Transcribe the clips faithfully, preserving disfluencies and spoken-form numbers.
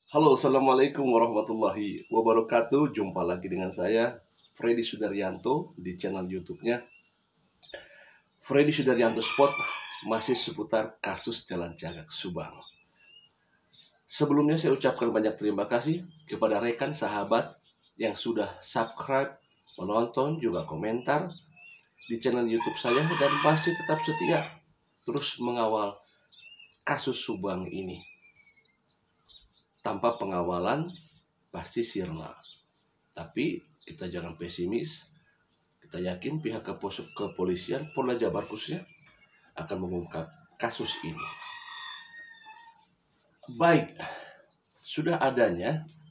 Halo, assalamualaikum warahmatullahi wabarakatuh. Jumpa lagi dengan saya, Freddy Sudaryanto, di channel YouTube-nya Freddy Sudaryanto Spot, masih seputar kasus Jalan Cagak Subang. Sebelumnya saya ucapkan banyak terima kasih kepada rekan sahabat yang sudah subscribe, menonton, juga komentar di channel YouTube saya, dan pasti tetap setia terus mengawal kasus Subang ini. Tanpa pengawalan pasti sirna. Tapi kita jangan pesimis. Kita yakin pihak kepolisian, Polda Jabar khususnya, akan mengungkap kasus ini. Baik, sudah adanya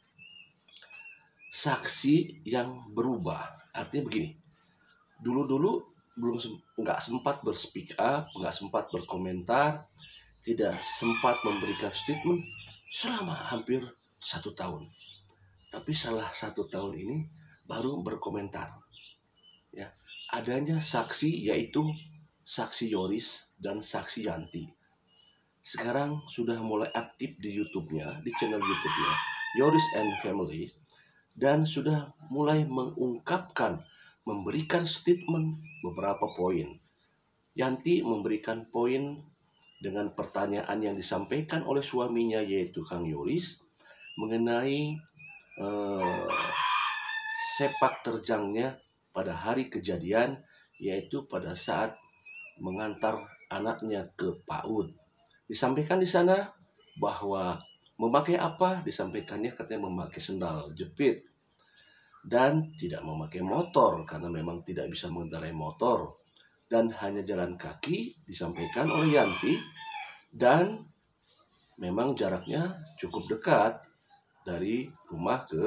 saksi yang berubah. Artinya begini, dulu-dulu belum nggak sempat berspeak up, nggak sempat berkomentar, tidak sempat memberikan statement selama hampir satu tahun. Tapi salah satu tahun ini baru berkomentar. Ya, adanya saksi yaitu saksi Yoris dan saksi Yanti. Sekarang sudah mulai aktif di YouTube-nya, di channel YouTube-nya Yoris and Family, dan sudah mulai mengungkapkan, memberikan statement beberapa poin. Yanti memberikan poin dengan pertanyaan yang disampaikan oleh suaminya yaitu Kang Yoris mengenai eh, sepak terjangnya pada hari kejadian, yaitu pada saat mengantar anaknya ke PAUD. Disampaikan di sana bahwa memakai apa? Disampaikannya katanya memakai sendal jepit dan tidak memakai motor karena memang tidak bisa mengendarai motor dan hanya jalan kaki, disampaikan oleh Yanti, dan memang jaraknya cukup dekat dari rumah ke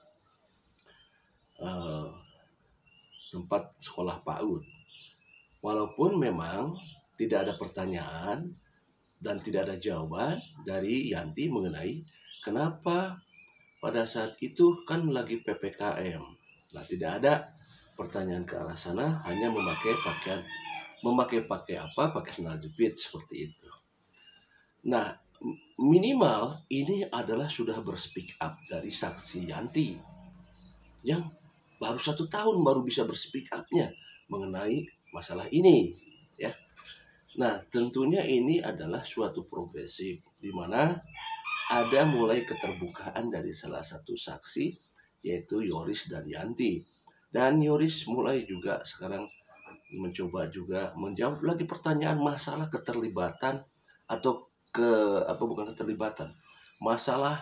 uh, tempat sekolah PAUD. Walaupun memang tidak ada pertanyaan dan tidak ada jawaban dari Yanti mengenai kenapa pada saat itu kan lagi P P K M. Nah, tidak ada pertanyaan ke arah sana, hanya memakai pakaian, memakai pakai apa, pakai sandal jepit seperti itu. Nah, minimal ini adalah sudah berspeak up dari saksi Yanti yang baru satu tahun baru bisa berspeak up-nya mengenai masalah ini, ya. Nah, tentunya ini adalah suatu progresif di mana ada mulai keterbukaan dari salah satu saksi yaitu Yoris dan Yanti. Dan Yoris mulai juga sekarang mencoba juga menjawab lagi pertanyaan masalah keterlibatan atau ke apa bukan keterlibatan, masalah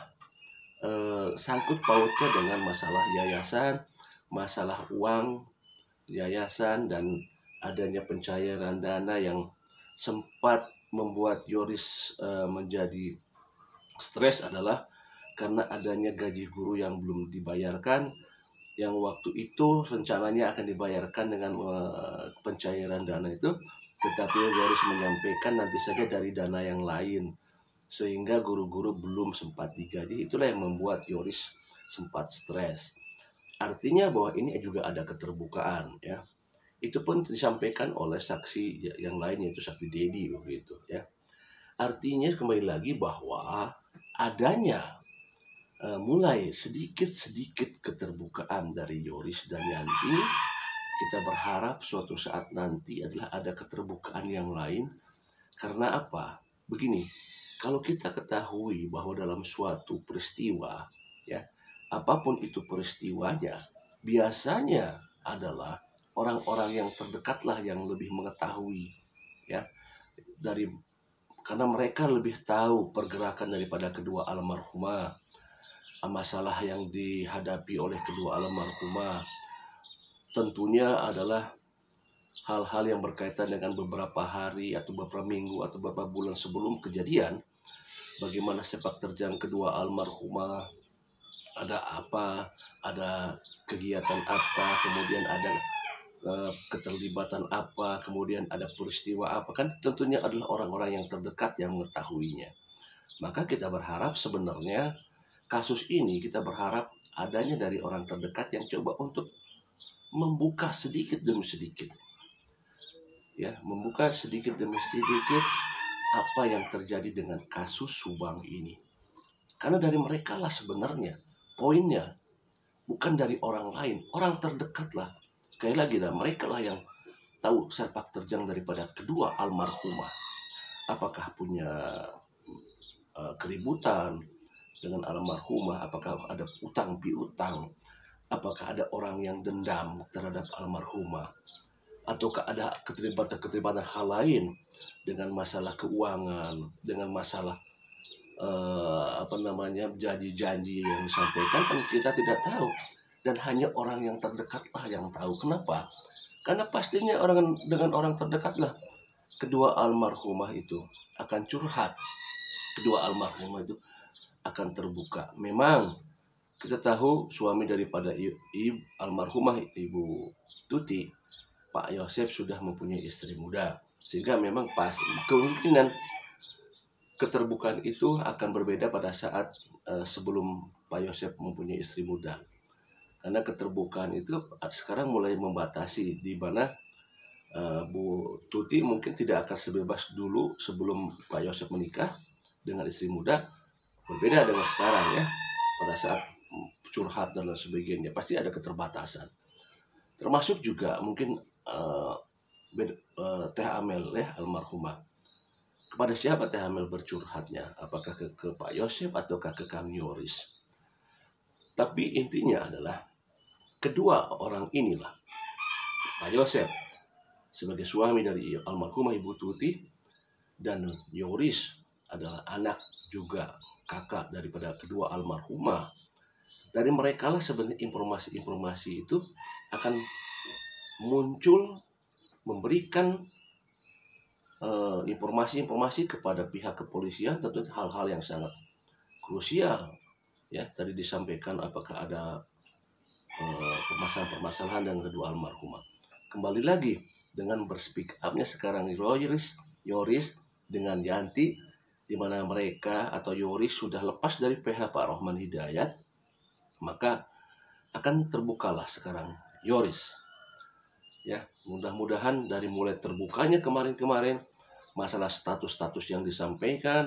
eh, sangkut pautnya dengan masalah yayasan, masalah uang yayasan, dan adanya pencairan dana yang sempat membuat Yoris uh, menjadi stres adalah karena adanya gaji guru yang belum dibayarkan, yang waktu itu rencananya akan dibayarkan dengan uh, pencairan dana itu, tetapi Yoris menyampaikan nanti saja dari dana yang lain, sehingga guru-guru belum sempat digaji. Itulah yang membuat Yoris sempat stres. Artinya bahwa ini juga ada keterbukaan, ya. Itu pun disampaikan oleh saksi yang lain yaitu saksi Dedi begitu, ya. Artinya kembali lagi bahwa adanya uh, mulai sedikit-sedikit keterbukaan dari Yoris dan Yanti. Kita berharap suatu saat nanti adalah ada keterbukaan yang lain. Karena apa? Begini, kalau kita ketahui bahwa dalam suatu peristiwa, ya, apapun itu peristiwanya, biasanya adalah orang-orang yang terdekatlah yang lebih mengetahui, ya, dari karena mereka lebih tahu pergerakan daripada kedua almarhumah, masalah yang dihadapi oleh kedua almarhumah tentunya adalah hal-hal yang berkaitan dengan beberapa hari atau beberapa minggu atau beberapa bulan sebelum kejadian. Bagaimana sepak terjang kedua almarhumah, ada apa, ada kegiatan apa, kemudian ada uh, keterlibatan apa, kemudian ada peristiwa apa, kan tentunya adalah orang-orang yang terdekat yang mengetahuinya. Maka kita berharap sebenarnya kasus ini kita berharap adanya dari orang terdekat yang coba untuk membuka sedikit demi sedikit, ya, membuka sedikit demi sedikit apa yang terjadi dengan kasus Subang ini. Karena dari mereka lah sebenarnya poinnya, bukan dari orang lain, orang terdekat lah. Sekali lagi lah, mereka lah yang tahu sepak terjang daripada kedua almarhumah. Apakah punya uh, keributan dengan almarhumah, apakah ada utang piutang, apakah ada orang yang dendam terhadap almarhumah, ataukah ada keterlibatan-keterlibatan hal lain dengan masalah keuangan, dengan masalah uh, apa namanya janji-janji yang disampaikan, kan kita tidak tahu, dan hanya orang yang terdekatlah yang tahu. Kenapa? Karena pastinya orang dengan orang terdekatlah kedua almarhumah itu akan curhat, kedua almarhumah itu akan terbuka. Memang kita tahu suami daripada ibu, almarhumah Ibu Tuti, Pak Yosef, sudah mempunyai istri muda, sehingga memang pas kemungkinan keterbukaan itu akan berbeda pada saat uh, sebelum Pak Yosef mempunyai istri muda. Karena keterbukaan itu sekarang mulai membatasi, di mana uh, Bu Tuti mungkin tidak akan sebebas dulu sebelum Pak Yosef menikah dengan istri muda. Berbeda dengan sekarang ya, pada saat curhat dan lain sebagainya, pasti ada keterbatasan. Termasuk juga mungkin uh, uh, Teh Amel ya, almarhumah. Kepada siapa Teh Amel bercurhatnya? Apakah ke, ke Pak Yosef ataukah ke Kang Yoris? Tapi intinya adalah kedua orang inilah, Pak Yosef sebagai suami dari almarhumah Ibu Tuti, dan Yoris adalah anak juga kakak daripada kedua almarhumah. Dari mereka lah sebenarnya informasi-informasi itu akan muncul, memberikan uh, informasi-informasi kepada pihak kepolisian, tentu hal-hal yang sangat krusial. Ya, tadi disampaikan apakah ada uh, permasalahan-permasalahan dengan kedua almarhumah. Kembali lagi dengan berspeak up-nya sekarang Yoris, Yoris dengan Yanti, di mana mereka atau Yoris sudah lepas dari P H Pak Rohman Hidayat, maka akan terbukalah sekarang Yoris. Ya, mudah-mudahan dari mulai terbukanya kemarin-kemarin masalah status-status yang disampaikan,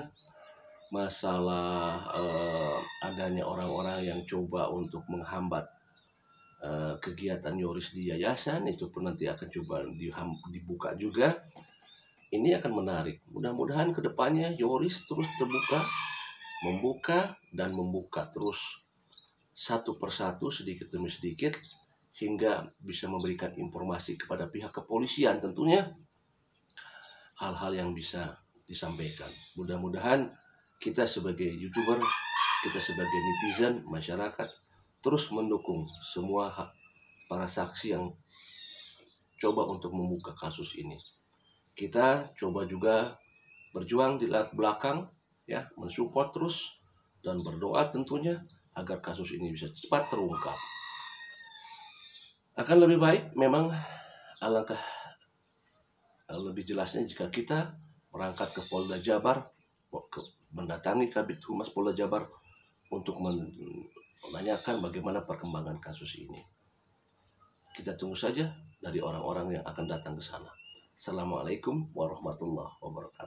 masalah eh, adanya orang-orang yang coba untuk menghambat eh, kegiatan Yoris di yayasan, itu pun nanti akan coba dibuka juga. Ini akan menarik. Mudah-mudahan kedepannya Yoris terus terbuka, membuka dan membuka terus satu persatu, sedikit demi sedikit, hingga bisa memberikan informasi kepada pihak kepolisian, tentunya hal-hal yang bisa disampaikan. Mudah-mudahan kita sebagai YouTuber, kita sebagai netizen, masyarakat, terus mendukung semua para saksi yang coba untuk membuka kasus ini. Kita coba juga berjuang di belakang, ya, mensupport terus dan berdoa tentunya agar kasus ini bisa cepat terungkap. Akan lebih baik memang, alangkah lebih jelasnya jika kita berangkat ke Polda Jabar, ke, mendatangi Kabid Humas Polda Jabar untuk menanyakan bagaimana perkembangan kasus ini. Kita tunggu saja dari orang-orang yang akan datang ke sana. Assalamualaikum warahmatullahi wabarakatuh.